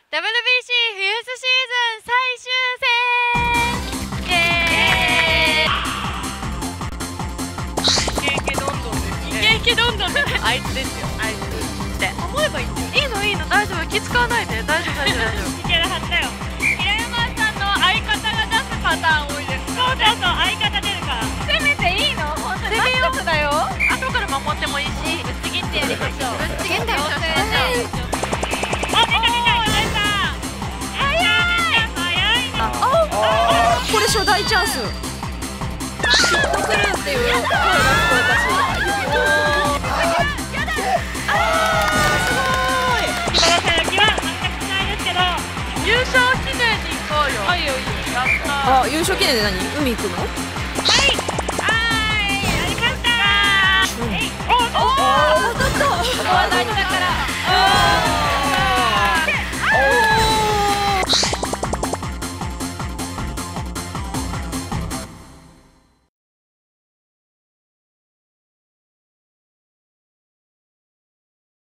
WBC 冬シーズン最終戦。イエーイ。イケイケどんどんですね。イケイケどんどん。あいつですよ。あいつって思えばいいんだよ。いいのいいの、大丈夫、気使わないで、大丈夫大丈夫大丈夫。いけるはずだよ。平山さんの相方が出すパターン多いです。そうだそう、相方出るから。攻めていいの？本当に。攻めようだよ。後から守ってもいいし、ぶっちぎってやりましょう。ぶっちぎってやりましょう。あ、出た出た。 これ初代チャンス。きっと来るっていう声が聞こえたし。すごい。 今田さん、気は全くないですけど、優勝記念に行こうよ。はいよいいよ。やったー。 あ、優勝記念で何？海行くの？ はい、やりましたー。おお、 当たった。